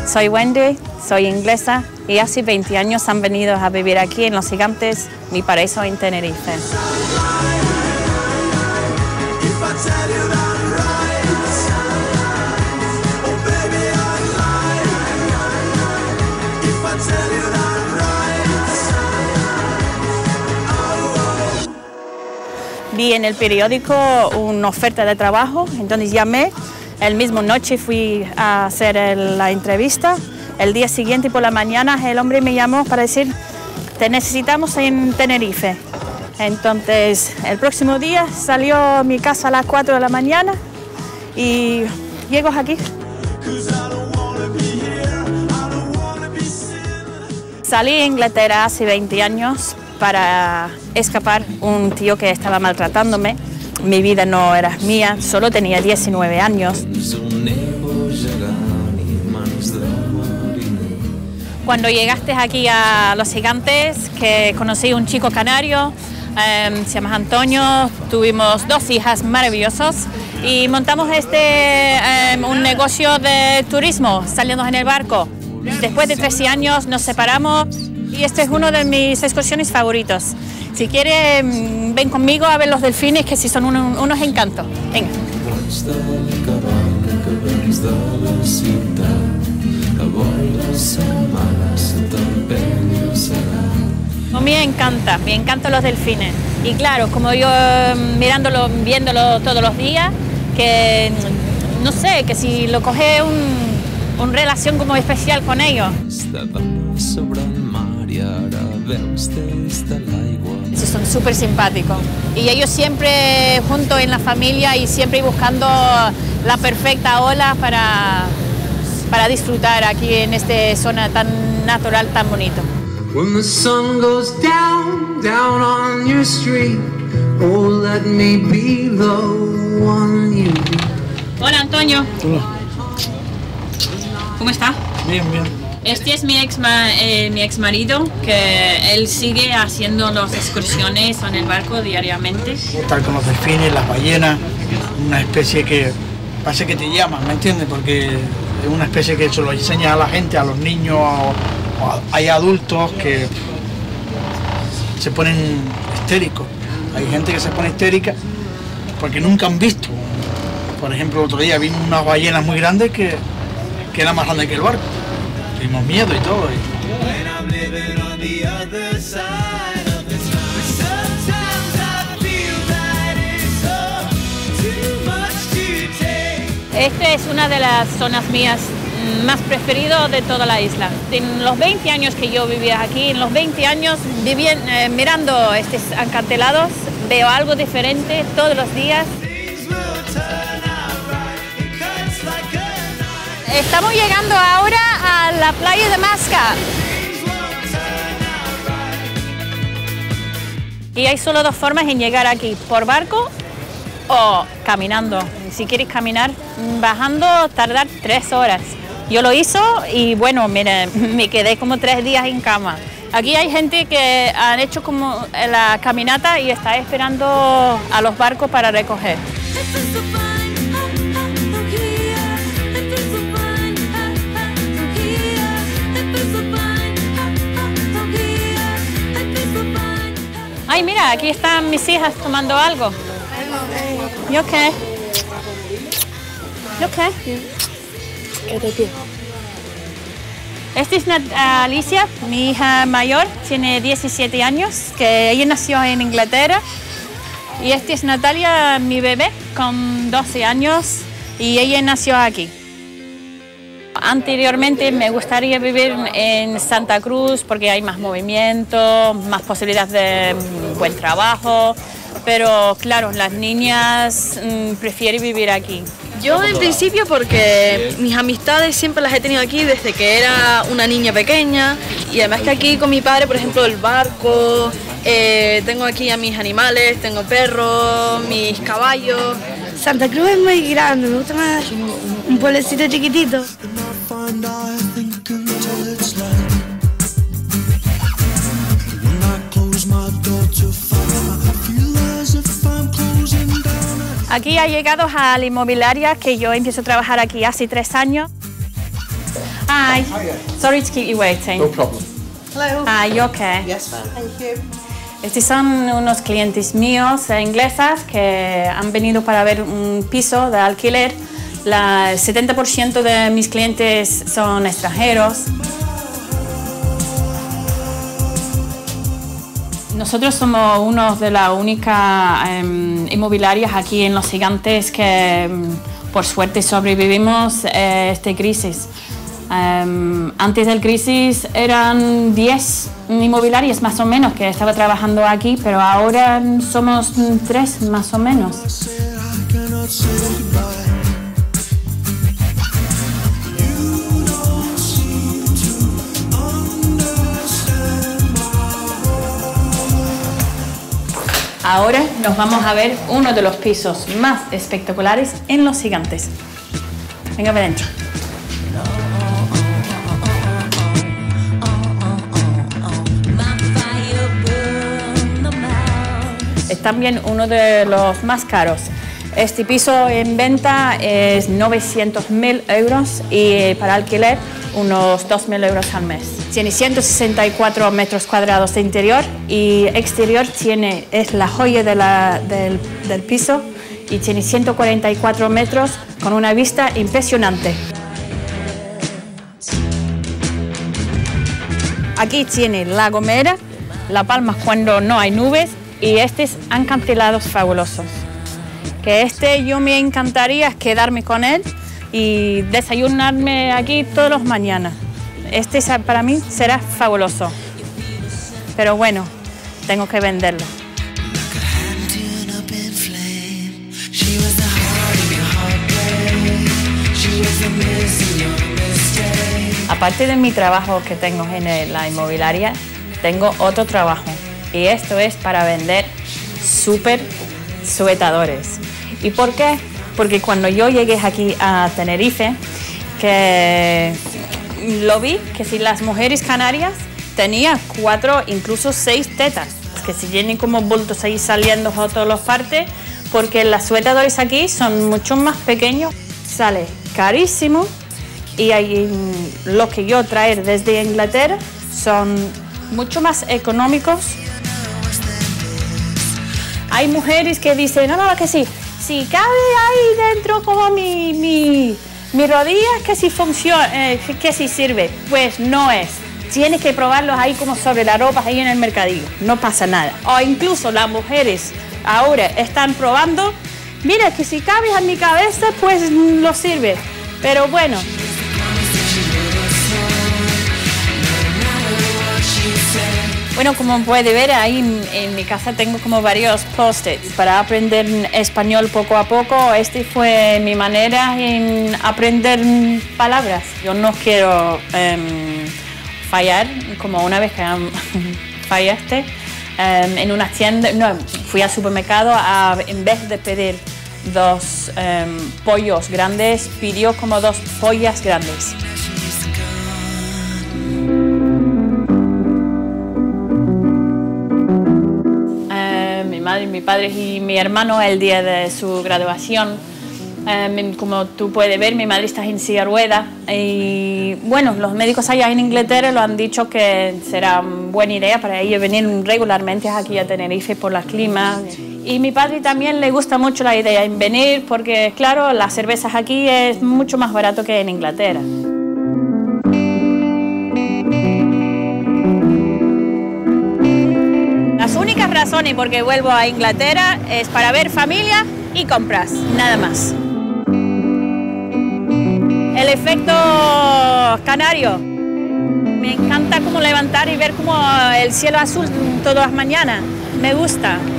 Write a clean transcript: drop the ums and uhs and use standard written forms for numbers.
Soy Wendy, soy inglesa y hace 20 años han venido a vivir aquí en Los Gigantes, mi paraíso en Tenerife. Vi en el periódico una oferta de trabajo, entonces llamé. El mismo noche fui a hacer la entrevista. El día siguiente por la mañana el hombre me llamó para decir, te necesitamos en Tenerife. Entonces el próximo día salió a mi casa a las 4 de la mañana y llego aquí. Salí a Inglaterra hace 20 años para escapar un tío que estaba maltratándome. Mi vida no era mía, solo tenía 19 años. Cuando llegaste aquí a Los Gigantes, que conocí a un chico canario, se llama Antonio, tuvimos 2 hijas maravillosas y montamos un negocio de turismo, saliendo en el barco. Después de 13 años nos separamos y este es uno de mis excursiones favoritos. Si quieres, ven conmigo a ver los delfines, que sí son unos encantos. Venga. A mí me encantan los delfines. Y claro, como yo viéndolo todos los días, que no sé, que si lo coge una relación como especial con ellos. Son súper simpáticos y ellos siempre juntos en la familia y siempre buscando la perfecta ola para disfrutar aquí en esta zona tan natural, tan bonito. When the sun goes down, down on your street, oh, let me be the one you need. Hola, Antonio. Hola. ¿Cómo está? Bien, bien. Este es mi ex marido, que él sigue haciendo las excursiones en el barco diariamente. Estar con los delfines, las ballenas, una especie que parece que te llaman, ¿me entiendes? Porque es una especie que se lo enseña a la gente, a los niños, o hay adultos que se ponen histéricos. Hay gente que se pone histérica porque nunca han visto. Por ejemplo, el otro día vimos unas ballenas muy grandes que eran más grandes que el barco. Tuvimos miedo y todo. Esta es una de las zonas mías más preferidas de toda la isla. En los 20 años que yo vivía aquí, en los 20 años mirando estos acantilados, veo algo diferente todos los días. Estamos llegando ahora a la playa de Masca. Y hay solo 2 formas en llegar aquí, por barco o caminando. Si quieres caminar, bajando, tardar 3 horas. Yo lo hice y bueno, mire, me quedé como 3 días en cama. Aquí hay gente que han hecho como la caminata y está esperando a los barcos para recoger. Ay, mira, aquí están mis hijas tomando algo. ¿You okay? ¿You okay? ¿Qué te pido? Esta es Alicia, mi hija mayor, tiene 17 años, que ella nació en Inglaterra. Y esta es Natalia, mi bebé, con 12 años, y ella nació aquí. Anteriormente me gustaría vivir en Santa Cruz porque hay más movimiento, más posibilidades de buen trabajo, pero claro, las niñas prefieren vivir aquí. Yo en principio porque mis amistades siempre las he tenido aquí desde que era una niña pequeña y además que aquí con mi padre, por ejemplo, el barco, tengo aquí a mis animales, tengo perros, mis caballos. Santa Cruz es muy grande, me gusta más un pueblecito chiquitito. Aquí ha llegado a la inmobiliaria que yo empiezo a trabajar aquí hace 3 años. Hi. Hiya. Sorry to keep you waiting. No problem. Hello. Are you okay? Yes, ma'am. Thank you. Estos son unos clientes míos inglesas que han venido para ver un piso de alquiler. El 70% de mis clientes son extranjeros. Nosotros somos una de las únicas inmobiliarias aquí en Los Gigantes que por suerte sobrevivimos esta crisis. Antes del crisis eran 10 inmobiliarias más o menos que estaban trabajando aquí, pero ahora somos 3 más o menos. Ahora nos vamos a ver uno de los pisos más espectaculares en Los Gigantes. Venga para adentro. Es también uno de los más caros. Este piso en venta es 900.000 euros y para alquiler unos 2.000 euros al mes. Tiene 164 metros cuadrados de interior y exterior es la joya del piso y tiene 144 metros con una vista impresionante. Aquí tiene La Gomera, La Palma cuando no hay nubes y estos acantilados fabulosos. Que yo me encantaría quedarme con él y desayunarme aquí todos los mañanas. Para mí será fabuloso. Pero bueno, tengo que venderlo. Aparte de mi trabajo que tengo en la inmobiliaria, tengo otro trabajo. Y esto es para vender súper sujetadores. ¿Y por qué? Porque cuando yo llegué aquí a Tenerife, que lo vi que si las mujeres canarias tenían 4, incluso 6 tetas, que se llenen como bultos ahí saliendo por todas las partes, porque los sujetadores aquí son mucho más pequeños, sale carísimo y lo que yo traer desde Inglaterra son mucho más económicos. Hay mujeres que dicen, no, que sí, si cabe ahí dentro como mi rodilla, que sí funciona, que sí sirve. Pues no es. Tienes que probarlos ahí como sobre la ropa, ahí en el mercadillo. No pasa nada. O incluso las mujeres ahora están probando, mira que si cabe en mi cabeza, pues lo sirve. Pero bueno. Bueno, como puede ver, ahí en mi casa tengo como varios post-its para aprender español poco a poco. Esta fue mi manera en aprender palabras. Yo no quiero fallar, como una vez que fallaste en una tienda. No, fui al supermercado, en vez de pedir 2 pollos grandes, pidió como 2 pollas grandes. Mi padre y mi hermano el día de su graduación. Como tú puedes ver, mi madre está en silla de ruedas y bueno, los médicos allá en Inglaterra lo han dicho que será buena idea para ellos venir regularmente aquí a Tenerife por el clima. Y mi padre también le gusta mucho la idea de venir porque, claro, las cervezas aquí es mucho más barato que en Inglaterra. Las únicas razones por que vuelvo a Inglaterra es para ver familia y compras, nada más. El efecto canario. Me encanta como levantar y ver como el cielo azul todas las mañanas. Me gusta.